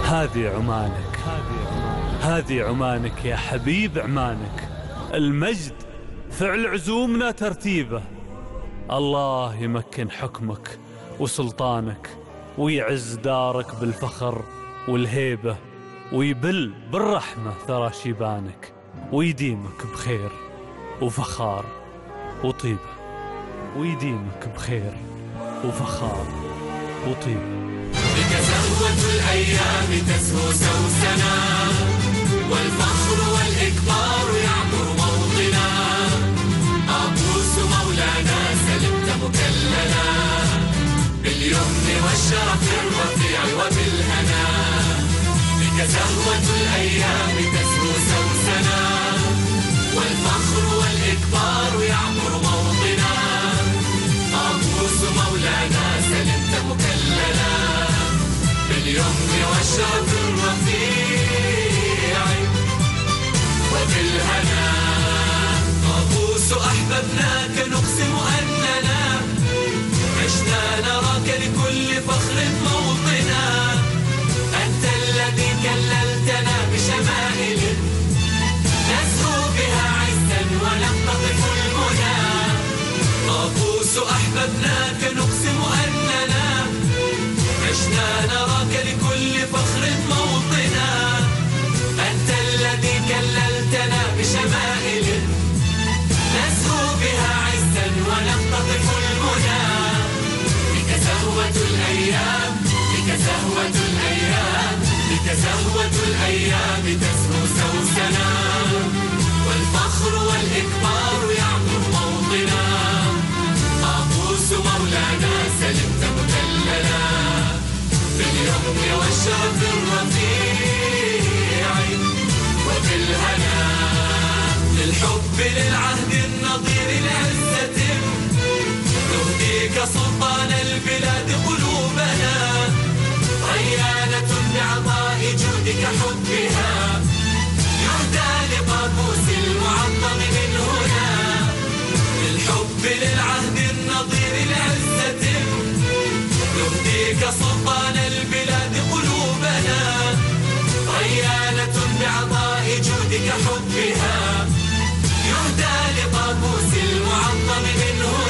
هذه عمانك، هذه عمانك يا حبيب عمانك. المجد فعل عزومنا ترتيبه. الله يمكن حكمك وسلطانك، ويعز دارك بالفخر والهيبة، ويبل بالرحمة ثرى شيبانك، ويديمك بخير وفخار وطيبة، ويديمك بخير وفخار وطيبة. بك زهوة الأيام تسهو سوسنا، والفخر والإكبار يعمر موطنا. أبوس مولانا سلمت مكللا، باليمن والشرف الرفيع وبالهنا. بك زهوة الأيام تسهو سوسنا، والفخر والإكبار يعمر موطنا. أبوس مولانا سلمت مكللا، باليمن والشرف الرفيع وبالهنا. طاووس أحببناك نقسم أننا عشنا نراك لكل فخر موطنا. أنت الذي كللتنا بشمائل نسهو بها عزا ونقتطف المنى. طاووس أحببناك نقسم أننا عشنا نراك لكل فخر موطنا. أنت الذي كللتنا بشمائل نسهو بها عزا ونقتطف المنى. بك زهوة الأيام، بك زهوة الأيام، بك زهوة الأيام تسهو سوسنا، والفخر والإكبار يعمر موطنا. طاووس مولانا سلمت مكللا، باليمن والشرف الرفيع وبالهنا. للحب للعهد النظير العزة نهديك سلطان البلاد قلوبنا. ريانة بعطاء جودك حبها يهدى لقابوس المعظم من هنا. للحب للعهد النظير العزة نهديك سلطان البلاد قلوبنا. ريانة بعطاء جودك حبها يهدى لقابوس المعظم من هنا.